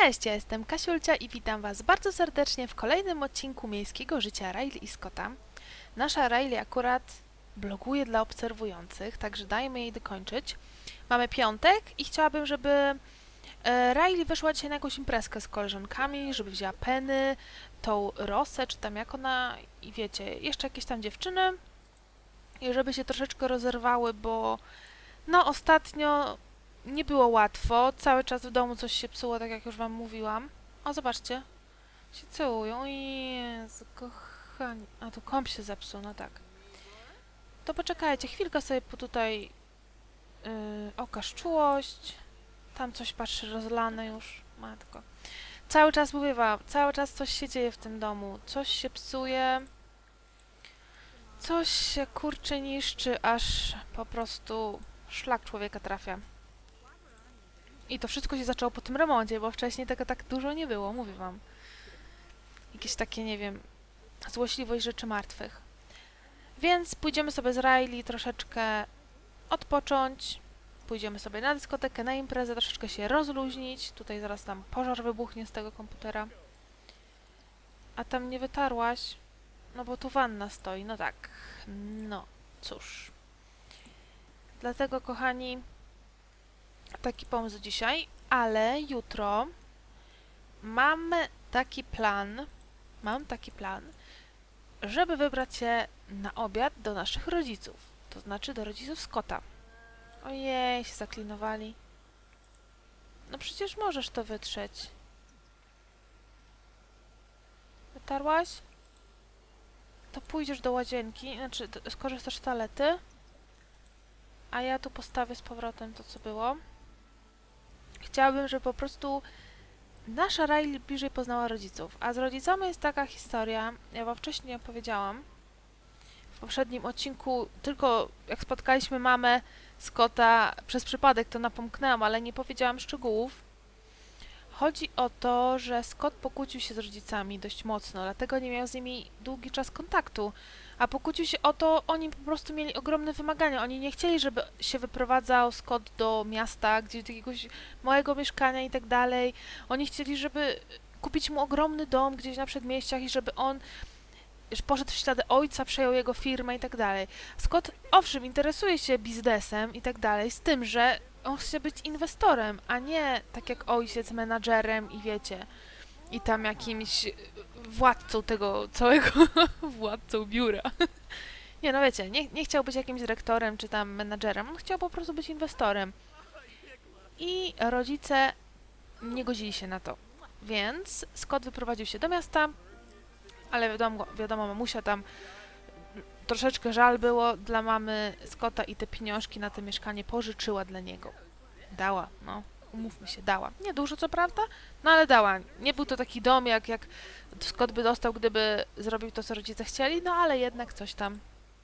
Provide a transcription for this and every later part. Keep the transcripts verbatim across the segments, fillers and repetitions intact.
Cześć, ja jestem Kasiulcia i witam Was bardzo serdecznie w kolejnym odcinku Miejskiego Życia Riley i Scotta. Nasza Riley akurat bloguje dla obserwujących, także dajmy jej dokończyć. Mamy piątek i chciałabym, żeby e, Riley wyszła dzisiaj na jakąś imprezkę z koleżankami, żeby wzięła Penny, tą Rosę, czy tam jak ona, i wiecie, jeszcze jakieś tam dziewczyny, i żeby się troszeczkę rozerwały, bo no ostatnio nie było łatwo, cały czas w domu coś się psuło, tak jak już wam mówiłam. O, zobaczcie, się całują. Jezu, kochani. A, to komp się zepsuł, no tak. To poczekajcie, chwilkę sobie po tutaj yy, okaż czułość. Tam coś, patrzę, rozlane już, matko. Cały czas mówię wam, cały czas coś się dzieje w tym domu, coś się psuje. Coś się, kurczy, niszczy, aż po prostu szlak człowieka trafia. I to wszystko się zaczęło po tym remoncie, bo wcześniej tego tak dużo nie było, mówię wam. Jakieś takie, nie wiem, złośliwość rzeczy martwych. Więc pójdziemy sobie z Riley troszeczkę odpocząć. Pójdziemy sobie na dyskotekę, na imprezę, troszeczkę się rozluźnić. Tutaj zaraz tam pożar wybuchnie z tego komputera. A tam nie wytarłaś? No bo tu wanna stoi, no tak. No, cóż. Dlatego, kochani, taki pomysł dzisiaj, ale jutro mam taki plan, mam taki plan, żeby wybrać się na obiad do naszych rodziców, to znaczy do rodziców Scotta. Ojej, się zaklinowali. No przecież możesz to wytrzeć. Wytarłaś? To pójdziesz do łazienki, znaczy skorzystasz z toalety, a ja tu postawię z powrotem to, co było. Chciałabym, żeby po prostu nasza Riley bliżej poznała rodziców, a z rodzicami jest taka historia, ja wam wcześniej opowiedziałam, w poprzednim odcinku, tylko jak spotkaliśmy mamę Scotta, przez przypadek to napomknęłam, ale nie powiedziałam szczegółów. Chodzi o to, że Scott pokłócił się z rodzicami dość mocno, dlatego nie miał z nimi długi czas kontaktu, a pokłócił się o to, oni po prostu mieli ogromne wymagania, oni nie chcieli, żeby się wyprowadzał Scott do miasta, gdzieś do jakiegoś małego mieszkania i tak dalej, oni chcieli, żeby kupić mu ogromny dom gdzieś na przedmieściach i żeby on poszedł w ślady ojca, przejął jego firmę i tak dalej. Scott, owszem, interesuje się biznesem i tak dalej, z tym, że on chce być inwestorem, a nie tak jak ojciec, menadżerem i wiecie, i tam jakimś władcą tego całego, władcą biura. Nie, no wiecie, nie, nie chciał być jakimś dyrektorem czy tam menadżerem, on chciał po prostu być inwestorem. I rodzice nie godzili się na to. Więc Scott wyprowadził się do miasta, ale wiadomo, wiadomo, mamusia tam troszeczkę żal było dla mamy Scotta i te pieniążki na to mieszkanie pożyczyła dla niego. Dała, no, umówmy się, dała. Nie dużo, co prawda, no ale dała. Nie był to taki dom, jak, jak Scott by dostał, gdyby zrobił to, co rodzice chcieli, no ale jednak coś tam,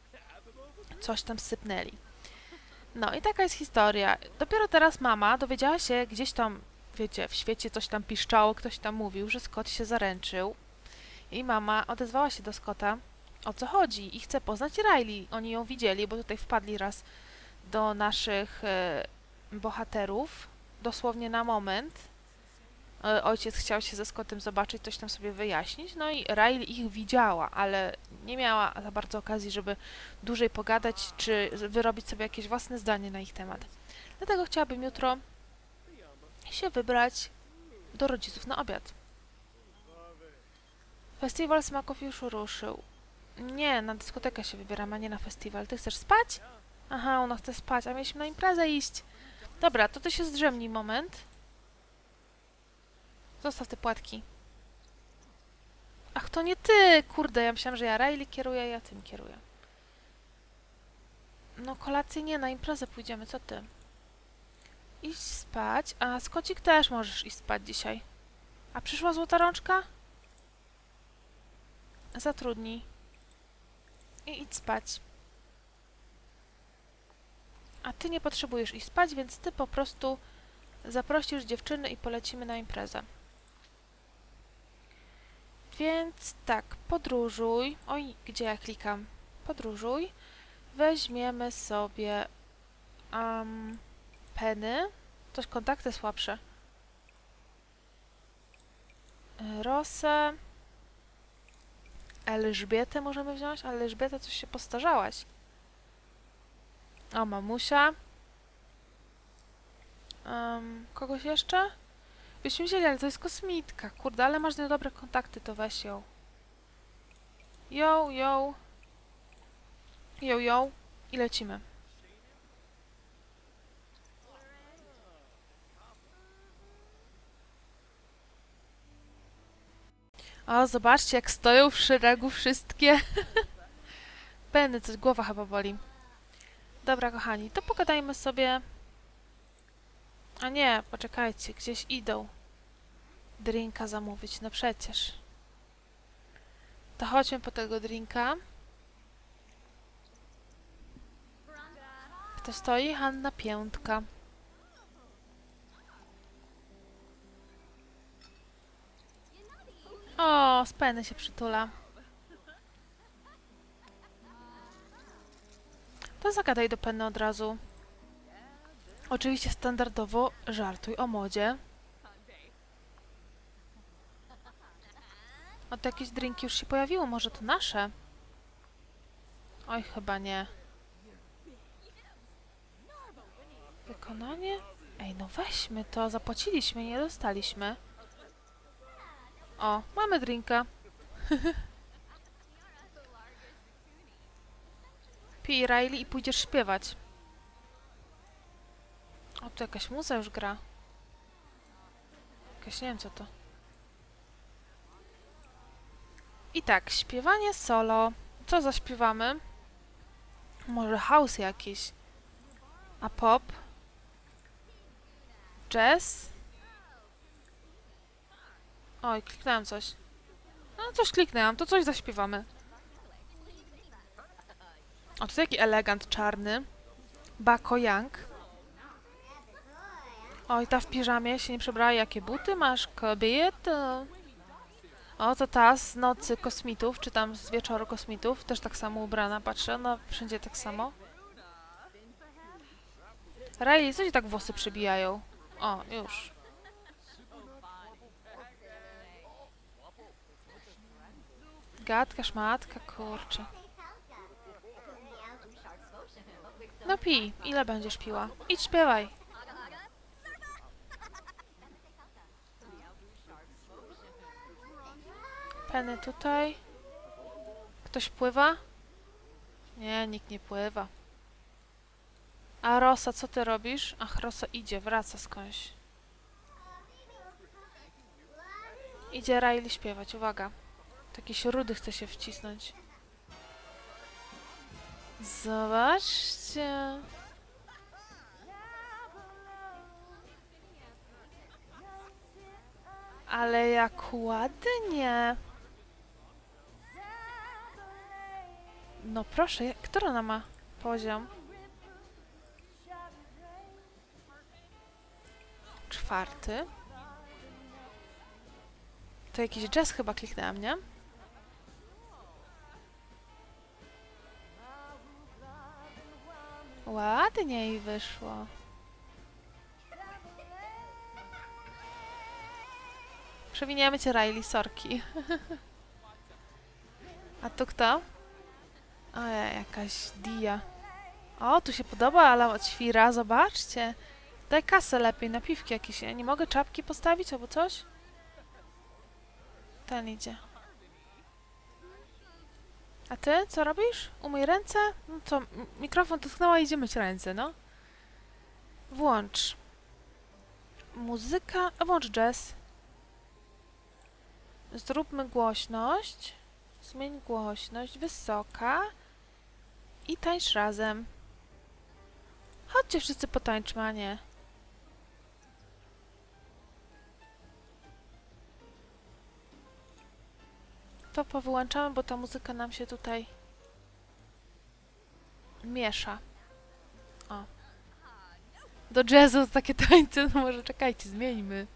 coś tam sypnęli. No i taka jest historia. Dopiero teraz mama dowiedziała się gdzieś tam, wiecie, w świecie coś tam piszczało, ktoś tam mówił, że Scott się zaręczył. I mama odezwała się do Scotta, o co chodzi, i chce poznać Riley. Oni ją widzieli, bo tutaj wpadli raz do naszych e, bohaterów, dosłownie na moment. E, ojciec chciał się ze Scottem zobaczyć, coś tam sobie wyjaśnić, no i Riley ich widziała, ale nie miała za bardzo okazji, żeby dłużej pogadać, czy wyrobić sobie jakieś własne zdanie na ich temat. Dlatego chciałabym jutro się wybrać do rodziców na obiad. Festiwal smaków już ruszył. Nie, na dyskotekę się wybieram, a nie na festiwal. Ty chcesz spać? Aha, ona chce spać, a mieliśmy na imprezę iść. Dobra, to ty się zdrzemnij moment. Zostaw te płatki. Ach, to nie ty! Kurde, ja myślałam, że ja Riley kieruję, a ja tym kieruję. No, kolację nie, na imprezę pójdziemy, co ty? Idź spać, a Scocik też możesz iść spać dzisiaj. A przyszła złota rączka? Zatrudnij. I idź spać. A ty nie potrzebujesz iść spać, więc ty po prostu zaprosisz dziewczyny i polecimy na imprezę. Więc tak, podróżuj. Oj, gdzie ja klikam? Podróżuj. Weźmiemy sobie um, Penny. Coś kontakty słabsze. y, Rosę. Elżbietę możemy wziąć, ale Elżbieta coś się postarzałaś. O, mamusia. Um, kogoś jeszcze? Byśmy wzięli, ale to jest kosmitka. Kurde, ale masz z nią dobre kontakty, to weź ją. Ją, ją. Ją, ją. I lecimy. O, zobaczcie, jak stoją w szeregu wszystkie. Penny, coś głowa chyba boli. Dobra, kochani, to pogadajmy sobie. A nie, poczekajcie, gdzieś idą. Drinka zamówić, no przecież. To chodźmy po tego drinka. Kto stoi? Hanna Piętka. O, z Penny się przytula. To zagadaj do Penny od razu. Oczywiście standardowo żartuj o modzie. O, to jakieś drinki już się pojawiły, może to nasze? Oj, chyba nie. Wykonanie? Ej, no weźmy to, zapłaciliśmy, nie dostaliśmy. O, mamy drinka. Pij, Riley, i pójdziesz śpiewać. O, tu jakaś muza już gra. Jakaś, nie wiem co to. I tak, śpiewanie solo. Co zaśpiewamy? Może house jakiś. A pop? Jazz? Oj, kliknęłam coś. No, coś kliknęłam, to coś zaśpiewamy. O, to jaki elegant czarny. Bako Young. Oj, ta w piżamie się nie przebrała. Jakie buty masz, kobieta? O, to ta z nocy kosmitów, czy tam z wieczoru kosmitów. Też tak samo ubrana, patrzę. No, wszędzie tak samo. Riley, co ci tak włosy przybijają? O, już. Gadka, szmatka, kurczę. No pij. Ile będziesz piła? Idź śpiewaj. Penny tutaj. Ktoś pływa? Nie, nikt nie pływa. A Rosa, co ty robisz? Ach, Rosa idzie, wraca skądś. Idzie Riley śpiewać, uwaga. Jakiś rudy chce się wcisnąć. Zobaczcie. Ale jak ładnie. No proszę, jak, która ona ma poziom? Czwarty. To jakiś jazz chyba kliknęłam, nie? Ładnie jej wyszło. Przewiniamy cię, Riley, sorki. A tu kto? Ojej, jakaś Dia. O, tu się podoba, ale od świra, zobaczcie. Daj kasę lepiej, napiwki jakieś. Ja nie mogę czapki postawić albo coś? Ten idzie. A ty, co robisz? Umyj ręce? No co, mikrofon dotknęła i idzie myć ręce, no. Włącz. Muzyka, a włącz jazz. Zróbmy głośność. Zmień głośność, wysoka. I tańcz razem. Chodźcie wszyscy potańczmy, a nie. To powyłączamy, bo ta muzyka nam się tutaj miesza. O. Do jazzu takie tańce, no może czekajcie, zmieńmy.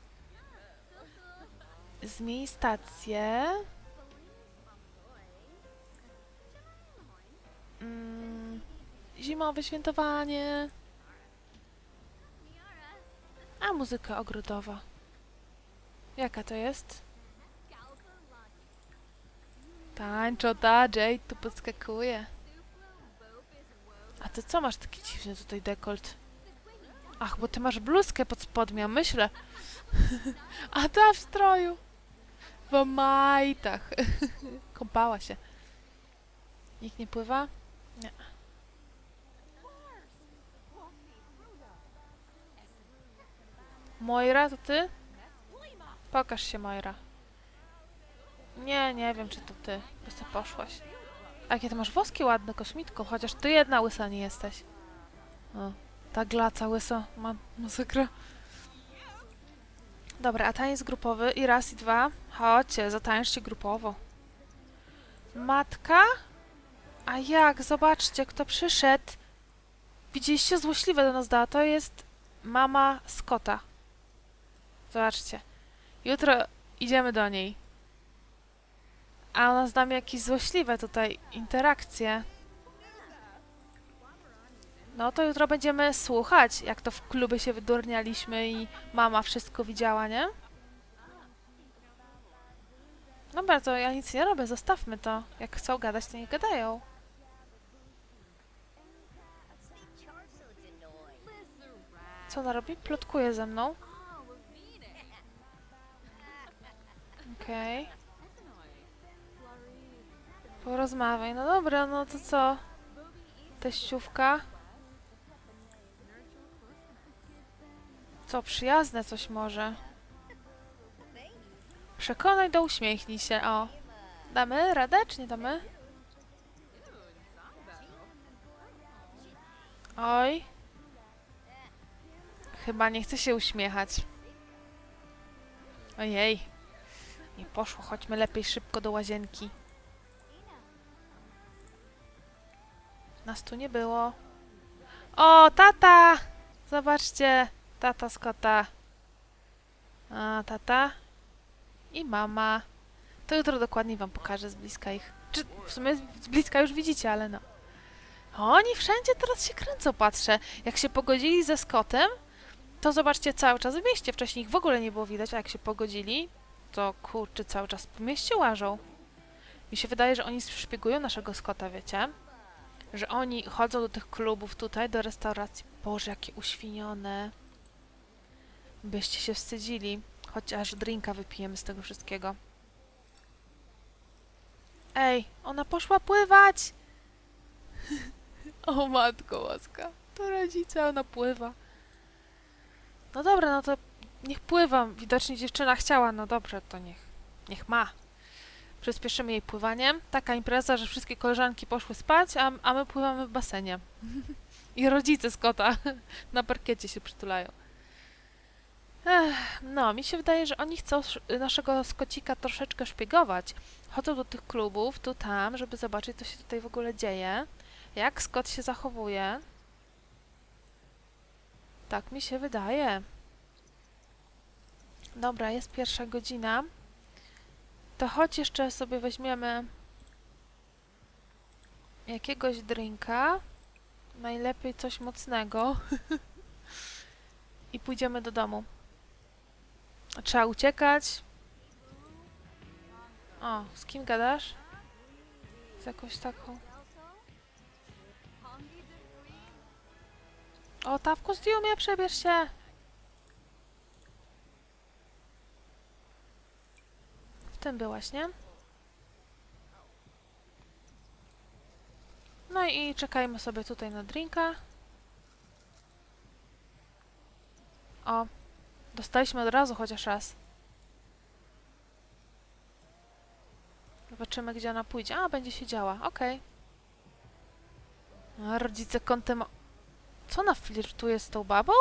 Zmień stację. Mm, zimowe świętowanie. A muzyka ogrodowa. Jaka to jest? Tańczo, ta, Jade tu podskakuje. A ty co masz taki dziwny tutaj dekolt? Ach, bo ty masz bluzkę pod spodnią, myślę. A ta w stroju. W majtach. Kąpała się. Nikt nie pływa? Nie. Moira, to ty? Pokaż się, Moira. Nie, nie wiem, czy to ty. Po prostu poszłaś. A jakie ty masz woski ładne, kosmitko, chociaż ty jedna łysa nie jesteś. O, ta glaca łysa, ma masakra. Dobra, a taniec grupowy i raz i dwa. Chodźcie, zatańczcie grupowo. Matka? A jak? Zobaczcie, kto przyszedł. Widzieliście? Złośliwe do nas dała. To jest mama Scotta. Zobaczcie. Jutro idziemy do niej. A ona z nami jakieś złośliwe tutaj interakcje. No to jutro będziemy słuchać, jak to w klubie się wydurnialiśmy i mama wszystko widziała, nie? Dobra, to ja nic nie robię, zostawmy to. Jak chcą gadać, to nie gadają. Co ona robi? Plotkuje ze mną. Okej. Okay. Porozmawiaj. No dobra, no to co? Teściówka. Co, przyjazne coś może? Przekonaj do uśmiechnij się, o. Damy radę, czy nie damy? Oj. Chyba nie chce się uśmiechać. Ojej. Nie poszło, chodźmy lepiej szybko do łazienki. Nas tu nie było. O, tata! Zobaczcie, tata Scotta. A, tata. I mama. To jutro dokładniej wam pokażę z bliska ich. Czy w sumie z bliska już widzicie, ale no. Oni wszędzie teraz się kręcą, patrzę. Jak się pogodzili ze Scottem, to zobaczcie, cały czas w mieście. Wcześniej ich w ogóle nie było widać, a jak się pogodzili, to kurczę, cały czas po mieście łażą. Mi się wydaje, że oni szpiegują naszego Scotta, wiecie? Że oni chodzą do tych klubów tutaj, do restauracji. Boże, jakie uświnione. Byście się wstydzili. Chociaż drinka wypijemy z tego wszystkiego. Ej, ona poszła pływać! O matko łaska. To rodzice, ona pływa. No dobra, no to niech pływa. Widocznie dziewczyna chciała, no dobrze, to niech, niech ma. Przyspieszymy jej pływaniem. Taka impreza, że wszystkie koleżanki poszły spać, a, a my pływamy w basenie. I rodzice Scotta na parkiecie się przytulają. Ech, no, mi się wydaje, że oni chcą naszego Scoccika troszeczkę szpiegować. Chodzą do tych klubów, tu, tam, żeby zobaczyć, co się tutaj w ogóle dzieje. Jak Scott się zachowuje. Tak mi się wydaje. Dobra, jest pierwsza godzina. To chodź jeszcze sobie weźmiemy jakiegoś drinka. Najlepiej coś mocnego. I pójdziemy do domu. Trzeba uciekać. O, z kim gadasz? Z jakąś taką... O, ta w kostiumie, przebierz się! W tym byłaś, nie? No i czekajmy sobie tutaj na drinka. O, dostaliśmy od razu chociaż raz. Zobaczymy, gdzie ona pójdzie. A, będzie siedziała, okej. Okay. A rodzice kątem... Co ona flirtuje z tą babą?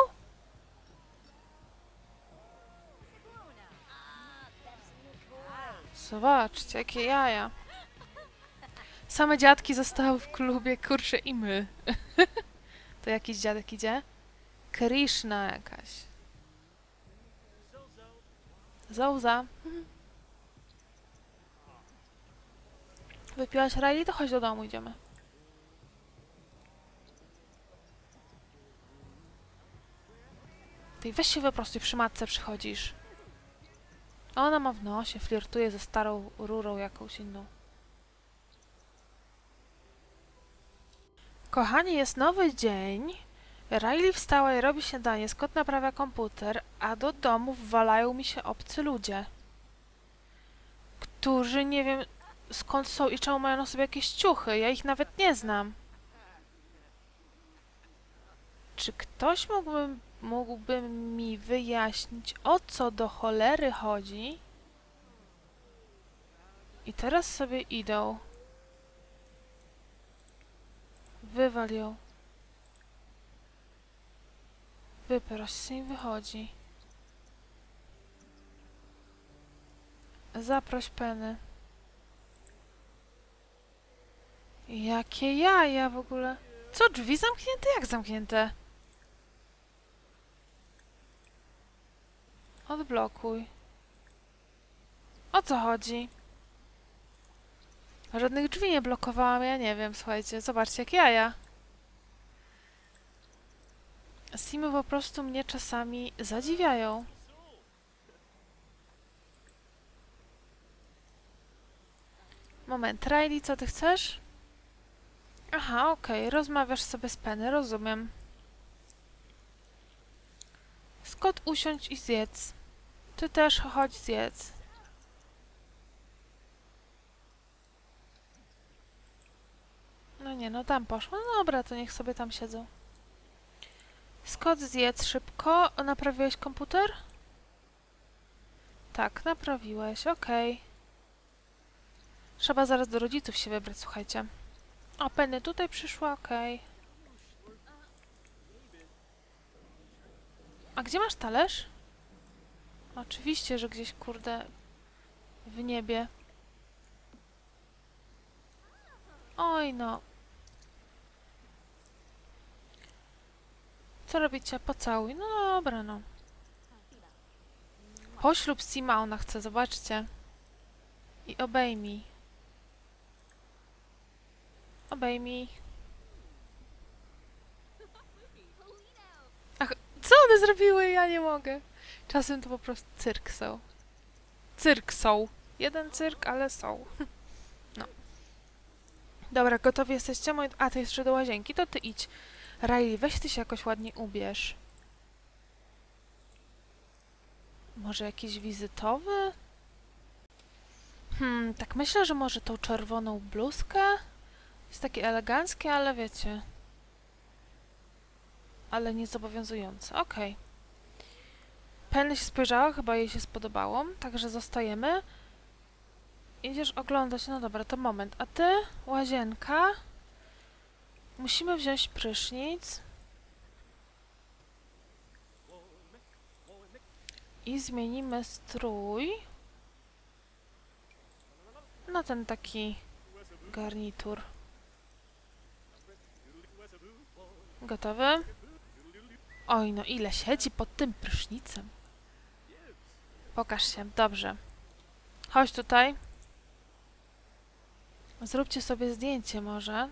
Zobaczcie, jakie jaja. Same dziadki zostały w klubie, kurczę, i my. To jakiś dziadek idzie? Krishna jakaś. Zouza. Wypiłaś Riley? To chodź do domu, idziemy. Ty weź się wyprostuj, przy matce przychodzisz. A ona ma w nosie, flirtuje ze starą rurą jakąś inną. Kochani, jest nowy dzień. Riley wstała i robi śniadanie. Scott naprawia komputer, a do domu wwalają mi się obcy ludzie. Którzy nie wiem skąd są i czemu mają na sobie jakieś ciuchy. Ja ich nawet nie znam. Czy ktoś mógłby, mógłby mi wyjaśnić, o co do cholery chodzi? I teraz sobie idą. Wywal ją. Wyproś się i wychodzi. Zaproś Penny. Jakie jaja w ogóle? Co, drzwi zamknięte? Jak zamknięte? Odblokuj. O co chodzi? Żadnych drzwi nie blokowałam, ja nie wiem, słuchajcie. Zobaczcie, jak jaja. Simy po prostu mnie czasami zadziwiają. Moment, Riley, co ty chcesz? Aha, okej, okay. Rozmawiasz sobie z Penny, rozumiem. Scott, usiądź i zjedz. Ty też chodź zjedz. No nie, no tam poszło. No dobra, to niech sobie tam siedzą. Scott, zjedz szybko. Naprawiłeś komputer? Tak, naprawiłeś, okej. Okay. Trzeba zaraz do rodziców się wybrać, słuchajcie. O, Penny tutaj przyszła, okej. Okay. A gdzie masz talerz? Oczywiście, że gdzieś, kurde, w niebie. Oj, no. Co robicie? Pocałuj. No dobra, no. Poślub Sima ona chce, zobaczcie. I obejmij. Obejmij. Ach, co one zrobiły? Ja nie mogę. Czasem to po prostu cyrk są. Cyrk są. Jeden cyrk, ale są. No. Dobra, gotowi jesteście? Moi... A, ty jeszcze do łazienki, to ty idź. Riley, weź ty się jakoś ładnie ubierz. Może jakiś wizytowy? Hmm, tak myślę, że może tą czerwoną bluzkę? Jest takie eleganckie, ale wiecie. Ale niezobowiązujące. Okej. Okay. Penny się spojrzała, chyba jej się spodobało, także zostajemy. Idziesz oglądać, no dobra, to moment. A ty? Łazienka. Musimy wziąć prysznic. I zmienimy strój. Na ten taki garnitur. Gotowy? Oj, no ile siedzi pod tym prysznicem. Pokaż się, dobrze. Chodź tutaj. Zróbcie sobie zdjęcie może.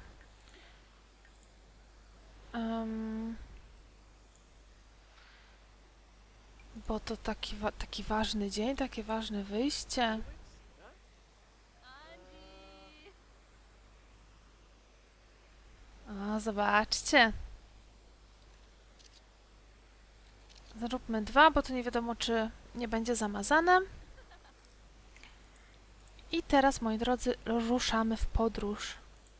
Um, bo to taki, wa taki ważny dzień, takie ważne wyjście. O, zobaczcie. Zróbmy dwa, bo to nie wiadomo, czy nie będzie zamazane. I teraz, moi drodzy, ruszamy w podróż.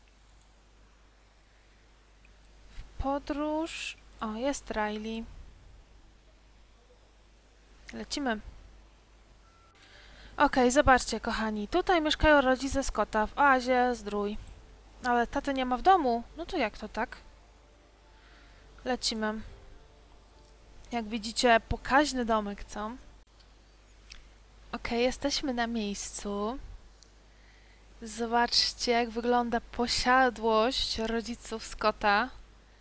W podróż... O, jest Riley. Lecimy. Okej, okay, zobaczcie, kochani. Tutaj mieszkają rodzice Scotta w oazie Zdrój. Ale taty nie ma w domu. No to jak to tak? Lecimy. Jak widzicie, pokaźny domek, co? Okej, okay, jesteśmy na miejscu. Zobaczcie, jak wygląda posiadłość rodziców Scotta.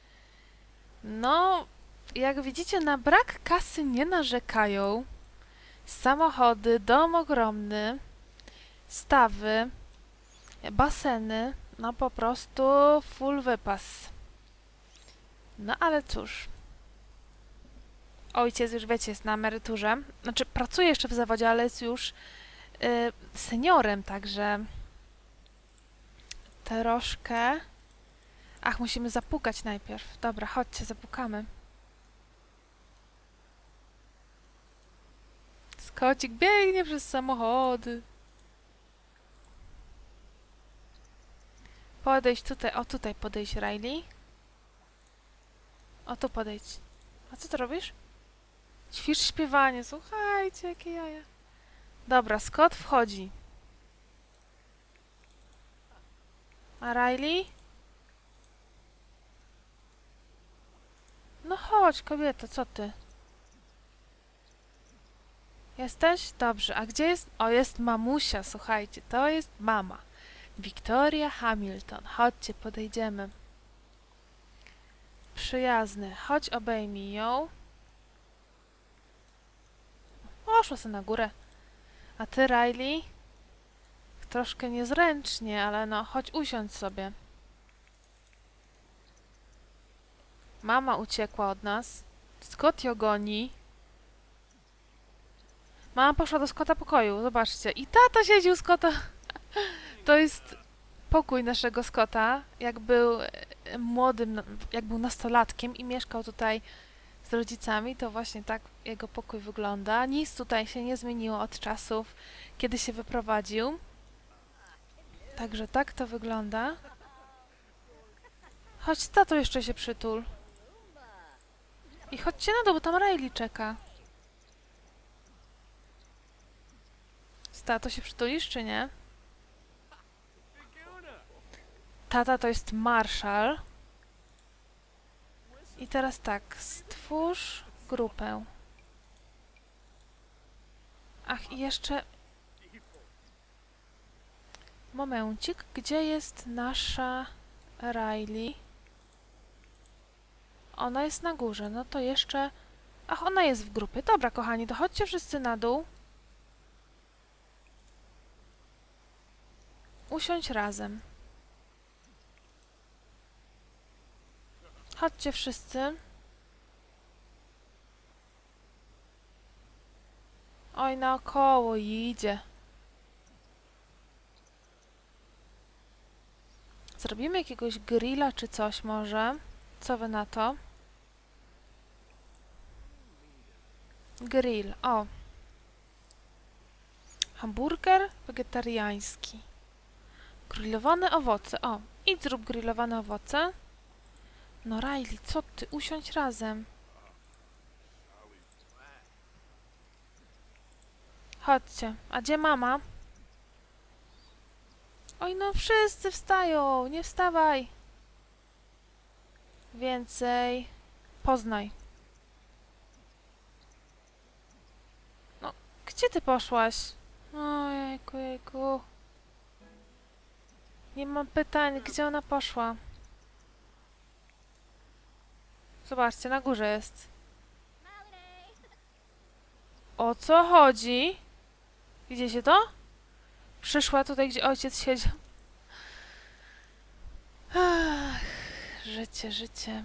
No, jak widzicie, na brak kasy nie narzekają. Samochody, dom ogromny, stawy, baseny, no po prostu full wypas. No ale cóż. Ojciec, już wiecie, jest na emeryturze. Znaczy, pracuje jeszcze w zawodzie, ale jest już yy, seniorem, także troszkę... Ach, musimy zapukać najpierw. Dobra, chodźcie, zapukamy. Skocik biegnie przez samochody. Podejdź tutaj, o tutaj podejdź, Riley. O tu podejdź. A co ty robisz? Ćwicz śpiewanie, słuchajcie, jakie jaja. Dobra, Scott wchodzi. A Riley? No chodź, kobieto, co ty? Jesteś? Dobrze, a gdzie jest? O, jest mamusia, słuchajcie, to jest mama. Victoria Hamilton. Chodźcie, podejdziemy. Przyjazny. Chodź, obejmij ją. Poszła sobie na górę. A ty, Riley? Troszkę niezręcznie, ale no, chodź usiądź sobie. Mama uciekła od nas. Scott ją goni. Mama poszła do Scotta pokoju, zobaczcie. I tata siedzi u Scotta. To jest pokój naszego Scotta, jak był młodym, jak był nastolatkiem i mieszkał tutaj z rodzicami, to właśnie tak jego pokój wygląda. Nic tutaj się nie zmieniło od czasów, kiedy się wyprowadził. Także tak to wygląda. Chodź z tatą jeszcze się przytul. I chodźcie na dół, bo tam Riley czeka. Z tatą się przytulisz, czy nie? Tata to jest Marshall. I teraz tak, stwórz grupę. Ach, i jeszcze... Momencik, gdzie jest nasza Riley? Ona jest na górze, no to jeszcze... Ach, ona jest w grupie. Dobra, kochani, to chodźcie wszyscy na dół. Usiądź razem. Chodźcie wszyscy. Oj, naokoło idzie. Zrobimy jakiegoś grilla czy coś może? Co wy na to? Grill, o. Hamburger wegetariański. Grillowane owoce, o. Idź zrób grillowane owoce. No Riley, co ty? Usiądź razem. Chodźcie. A gdzie mama? Oj, no wszyscy wstają. Nie wstawaj. Więcej. Poznaj. No, gdzie ty poszłaś? Ojejku, jejku. Nie mam pytań, gdzie ona poszła? Zobaczcie, na górze jest. O co chodzi? Widzicie to? Przyszła tutaj, gdzie ojciec siedział. Ach, życie, życie.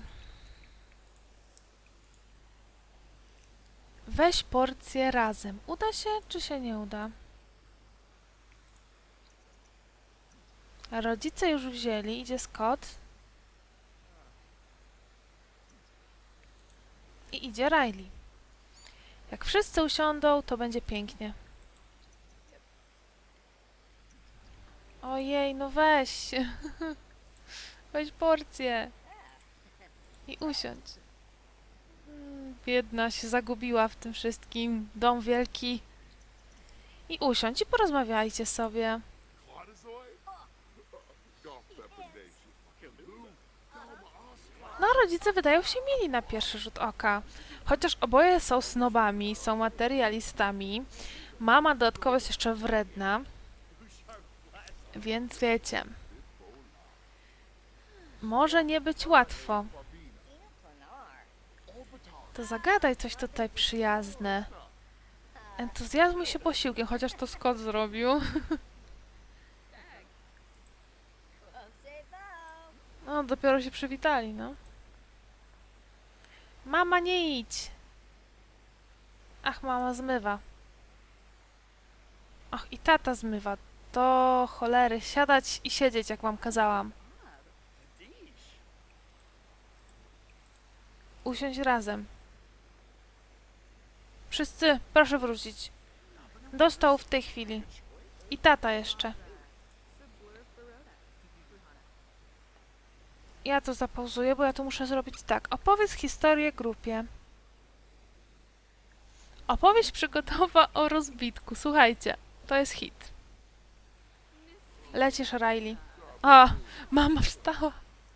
Weź porcję razem. Uda się, czy się nie uda? Rodzice już wzięli. Idzie Scott. I idzie Riley. Jak wszyscy usiądą, to będzie pięknie. Ojej, no weź. Weź porcję. I usiądź. Biedna się zagubiła w tym wszystkim. Dom wielki. I usiądź i porozmawiajcie sobie. No, rodzice wydają się mili na pierwszy rzut oka. Chociaż oboje są snobami, są materialistami. Mama dodatkowo jest jeszcze wredna. Więc wiecie. Może nie być łatwo. To zagadaj coś tutaj przyjazne. Entuzjazmuj się posiłkiem, chociaż to Scott zrobił. No, dopiero się przywitali, no. Mama, nie idź. Ach, mama zmywa. Ach, i tata zmywa. Do cholery, siadać i siedzieć, jak wam kazałam. usiąść razem. Wszyscy, proszę wrócić. Do stołu w tej chwili. I tata jeszcze. Ja to zapauzuję, bo ja to muszę zrobić tak. Opowiedz historię grupie. Opowieść przygotowa o rozbitku. Słuchajcie, to jest hit. Lecisz, Riley. A, mama wstała.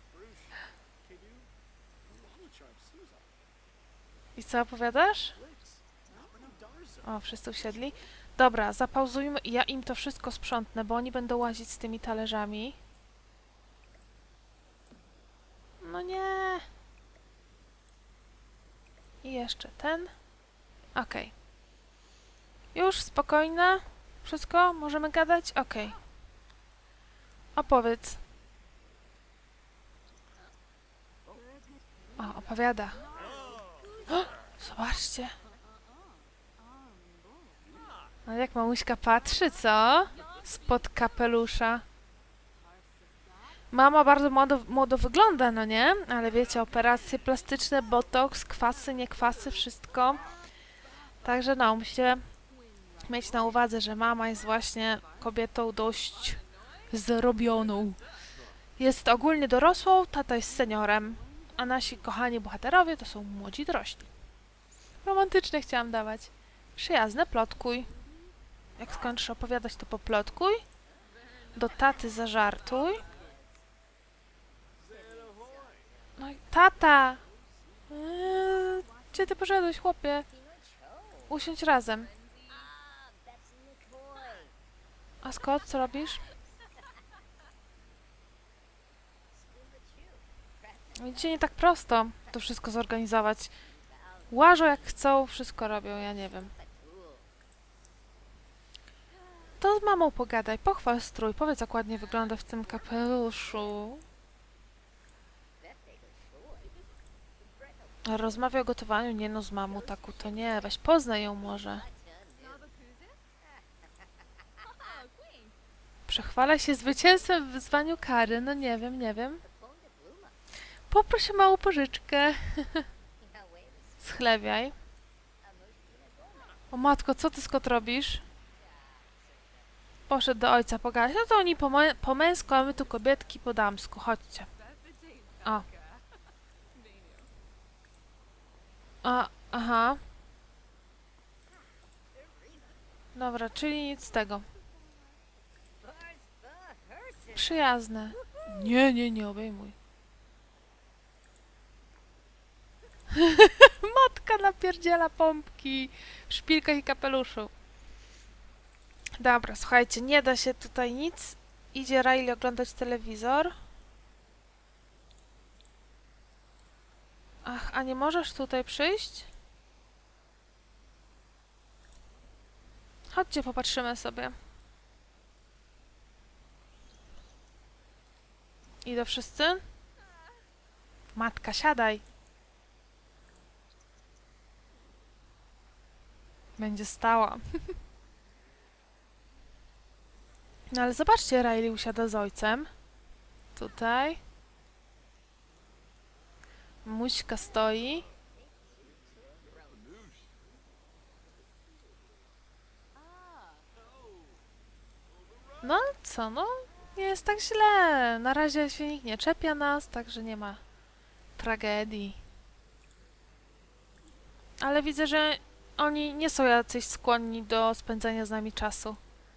I co opowiadasz? O, wszyscy usiedli. Dobra, zapauzujmy i ja im to wszystko sprzątnę, bo oni będą łazić z tymi talerzami. No nie. I jeszcze ten. Okej. Okay. Już, spokojna. Wszystko? Możemy gadać? Okej. Okay. Opowiedz. O, opowiada. O, zobaczcie. No jak mamuśka patrzy, co? Spod kapelusza. Mama bardzo młodo, młodo wygląda, no nie? Ale wiecie, operacje plastyczne, botoks, kwasy, nie kwasy, wszystko. Także no, musicie mieć na uwadze, że mama jest właśnie kobietą dość zrobioną. Jest ogólnie dorosłą, tata jest seniorem, a nasi kochani bohaterowie to są młodzi dorośli. Romantyczne chciałam dawać. Przyjazne, plotkuj. Jak skończysz opowiadać, to poplotkuj. Do taty zażartuj. No i tata! Eee, gdzie ty poszedłeś, chłopie? Usiądź razem. A Scott, co robisz? Widzicie, nie tak prosto to wszystko zorganizować. Łażą jak chcą, wszystko robią, ja nie wiem. To z mamą pogadaj, pochwal strój, powiedz jak ładnie wygląda w tym kapeluszu. Rozmawia o gotowaniu, nie no z mamą taku, to nie, weź poznaj ją może. Przechwala się zwycięstwem w wyzwaniu kary, no nie wiem, nie wiem. Poproś o małą pożyczkę. Schlebiaj. O matko, co ty, Scott, robisz? Poszedł do ojca pogadać. No to oni po, po męsku, a my tu kobietki po damsku. Chodźcie. O. A, aha. Dobra, czyli nic z tego. Przyjazne. Nie, nie, nie obejmuj. Matka napierdziela pompki w szpilkach i kapeluszu. Dobra, słuchajcie, nie da się tutaj nic. Idzie Riley oglądać telewizor. Ach, a nie możesz tutaj przyjść? Chodźcie, popatrzymy sobie. Idą wszyscy? Matka, siadaj. Będzie stała. No ale zobaczcie, Riley usiada z ojcem. Tutaj. Muśka stoi. No co, no nie jest tak źle. Na razie się nikt nie czepia nas, także nie ma tragedii. Ale widzę, że oni nie są jacyś skłonni do spędzania z nami czasu.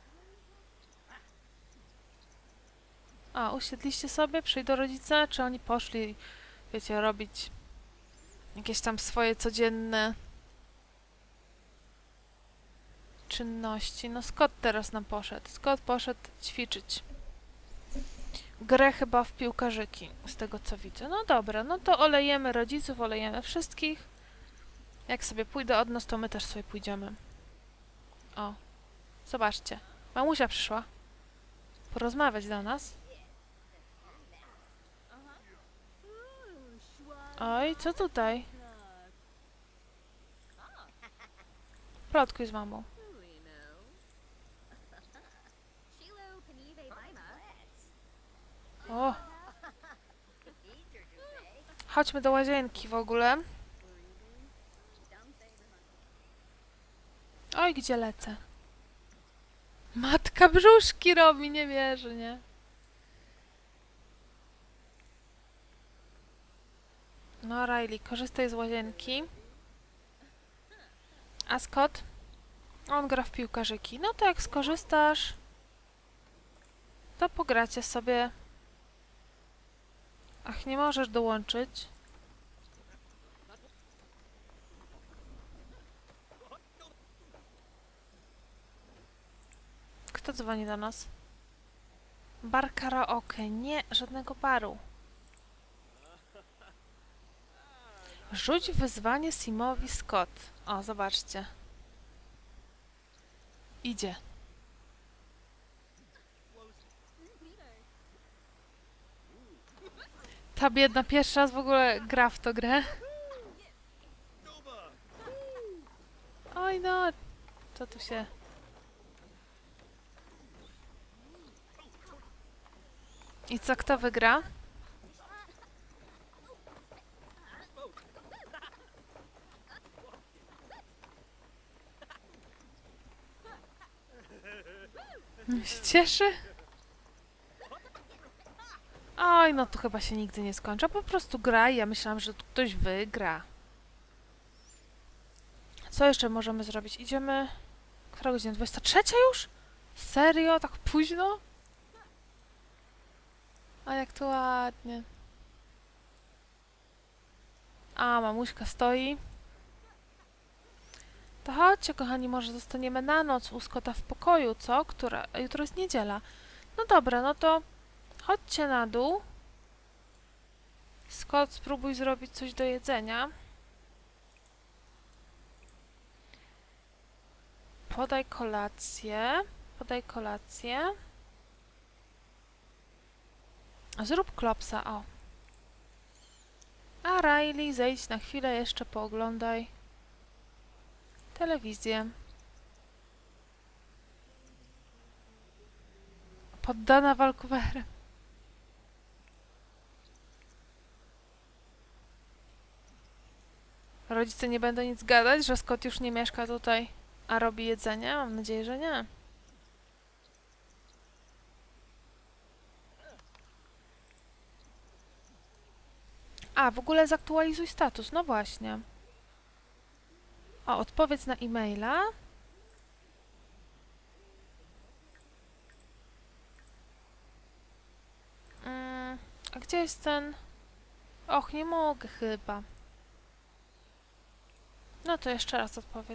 A, usiedliście sobie? Przyjdą rodzice? Czy oni poszli, wiecie, robić jakieś tam swoje codzienne czynności? No Scott teraz nam poszedł. Scott poszedł ćwiczyć. Grę chyba w piłkarzyki, z tego co widzę. No dobra, no to olejemy rodziców, olejemy wszystkich. Jak sobie pójdę od nas, to my też sobie pójdziemy. O, zobaczcie. Mamusia przyszła porozmawiać do nas. Oj, co tutaj? Plotkuj z mamą. O! Chodźmy do łazienki w ogóle. i gdzie lecę? Matka brzuszki robi, nie wierzy, nie? No, Riley, korzystaj z łazienki. A Scott? On gra w piłkarzyki. No to jak skorzystasz, to pogracie sobie. Ach, nie możesz dołączyć. Kto dzwoni do nas? Bar karaoke. Nie, żadnego baru. Rzuć wyzwanie Simowi Scott. O, zobaczcie. Idzie. Ta biedna pierwszy raz w ogóle gra w tą grę. Oj no, co tu się... I co, kto wygra? Się cieszy? Oj, no to chyba się nigdy nie skończy. Po prostu gra i ja myślałam, że tu ktoś wygra. Co jeszcze możemy zrobić? Idziemy... Która godzina? dwudziesta trzecia już? Serio? Tak późno? A jak to ładnie. A, mamuśka stoi. To chodźcie, kochani, może zostaniemy na noc u Scotta w pokoju, co? Która? Jutro jest niedziela. No dobra, no to chodźcie na dół. Scott, spróbuj zrobić coś do jedzenia. Podaj kolację. Podaj kolację. Zrób klopsa, o. A Riley, zejdź na chwilę, jeszcze pooglądaj telewizję. Poddana Vancouverem. Rodzice nie będą nic gadać, że Scott już nie mieszka tutaj, a robi jedzenie? Mam nadzieję, że nie. A, w ogóle zaktualizuj status. No właśnie. O, odpowiedz na e-maila. Mm, a gdzie jest ten... Och, nie mogę chyba. No to jeszcze raz odpowiedz.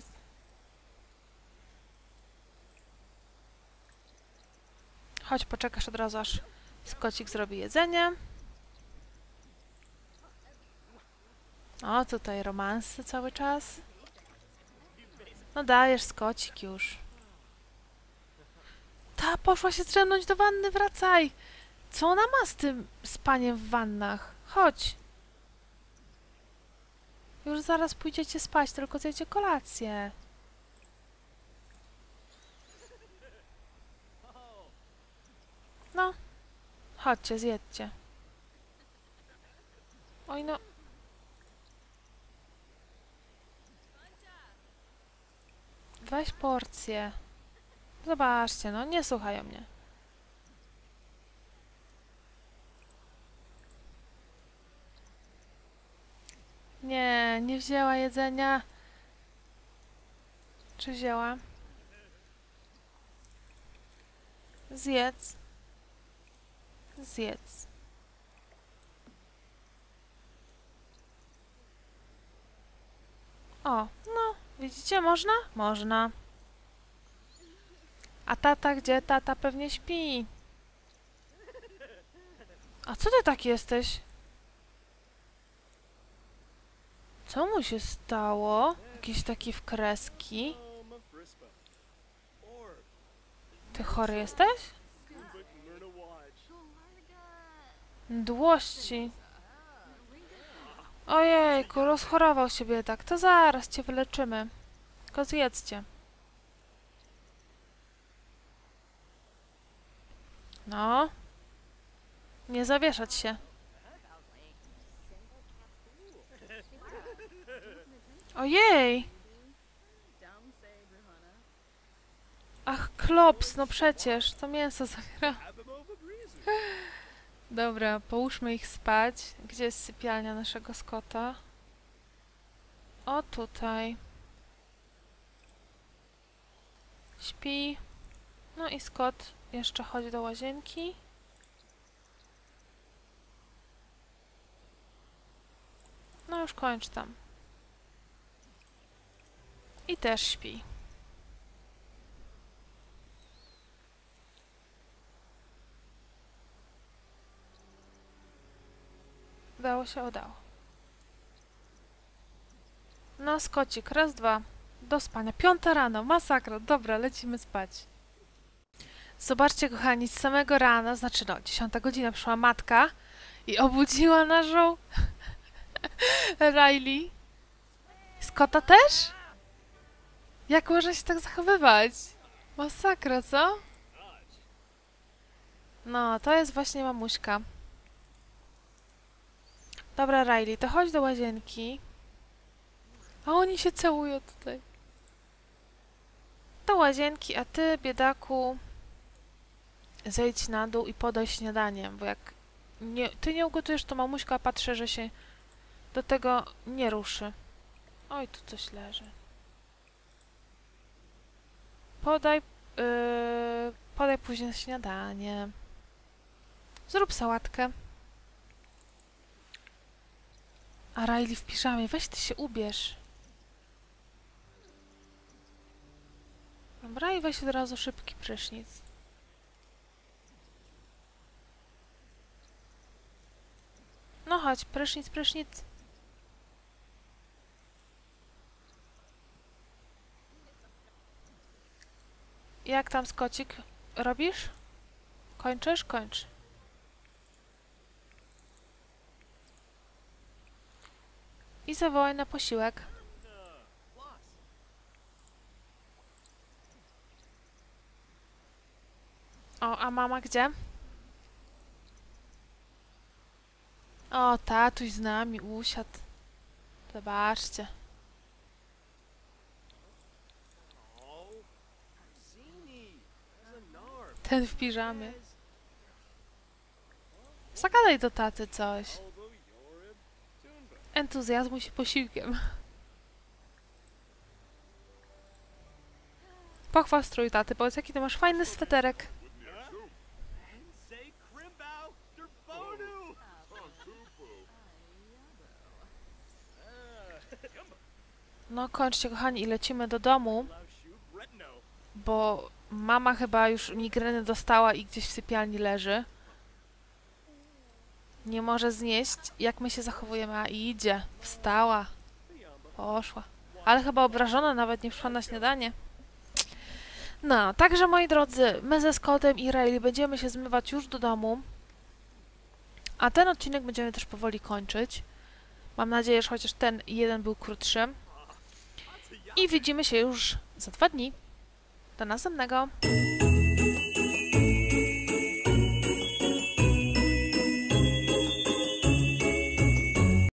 Chodź, poczekasz od razu, aż Skocik zrobi jedzenie. O, tutaj romansy cały czas. No dajesz, Skocik, już. Ta poszła się strzemnąć do wanny, wracaj! Co ona ma z tym spaniem w wannach? Chodź. Już zaraz pójdziecie spać, tylko zjedzcie kolację. No. Chodźcie, zjedźcie. Oj no. Weź porcję. Zobaczcie, no, nie słuchają mnie. Nie, nie wzięła jedzenia. Czy wzięła? Zjedz. Zjedz. O, no, widzicie, można? Można. A tata gdzie? Tata pewnie śpi. A co ty taki jesteś? Co mu się stało? Jakiś taki w kreski? Ty chory jesteś? Mdłości. Ojejku, rozchorował się biedak. To zaraz cię wyleczymy. Tylko zjedzcie. No. Nie zawieszać się. Ojej! klops, no przecież, to mięso zabiera. Dobra, połóżmy ich spać. Gdzie jest sypialnia naszego Scotta? O, tutaj. Śpi. No i Scott jeszcze chodzi do łazienki. No już kończ tam. I też śpi. Udało się, udało. No, Scotcik, raz, dwa. Do spania. Piąta rano, masakra. Dobra, lecimy spać. Zobaczcie, kochani, z samego rana, znaczy no, dziesiąta godzina przyszła matka i obudziła naszą Riley. Scotta też? Jak można się tak zachowywać? Masakra, co? No, to jest właśnie mamuśka. Dobra, Riley, to chodź do łazienki. A oni się całują tutaj. Do łazienki, a ty, biedaku, zejdź na dół i podaj śniadanie, bo jak nie, ty nie ugotujesz, to mamuśka patrzy, że się do tego nie ruszy. Oj, tu coś leży. Podaj, yy, podaj później śniadanie. Zrób sałatkę. A Riley w piżamie, weź ty się ubierz. Dobra, i weź od razu szybki prysznic. No chodź, prysznic, prysznic. Jak tam, Skocik? Robisz? Kończysz? Kończ. I zawołaj na posiłek. O, a mama gdzie? O, tatuś z nami usiadł. Zobaczcie. Ten w piżamie. Zagadaj do taty coś. Entuzjazmuj się posiłkiem. Pochwal strój taty, powiedz jaki ty masz fajny sweterek. No kończcie, kochani, i lecimy do domu, bo mama chyba już migreny dostała i gdzieś w sypialni leży. Nie może znieść, jak my się zachowujemy, a idzie. Wstała. Poszła. Ale chyba obrażona, nawet nie przyszła na śniadanie. No, także moi drodzy, my ze Scottem i Riley będziemy się zmywać już do domu. A ten odcinek będziemy też powoli kończyć. Mam nadzieję, że chociaż ten jeden był krótszy. I widzimy się już za dwa dni. Do następnego.